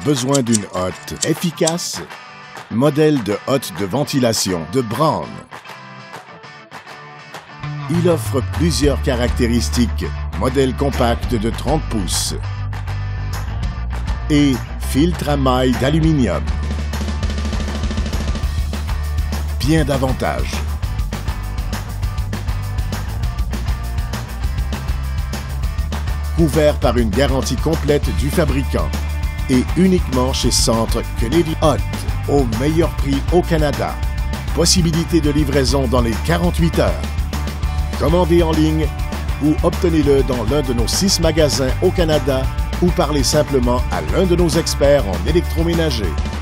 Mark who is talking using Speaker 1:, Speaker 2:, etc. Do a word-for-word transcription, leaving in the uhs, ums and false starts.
Speaker 1: besoin d'une hotte efficace? Modèle de hotte de ventilation de Braun. Il offre plusieurs caractéristiques. Modèle compact de trente pouces et filtre à maille d'aluminium. Bien d'avantages. Couvert par une garantie complète du fabricant et uniquement chez Centre Kennedy Hot, au meilleur prix au Canada. Possibilité de livraison dans les quarante-huit heures. Commandez en ligne ou obtenez-le dans l'un de nos six magasins au Canada ou parlez simplement à l'un de nos experts en électroménager.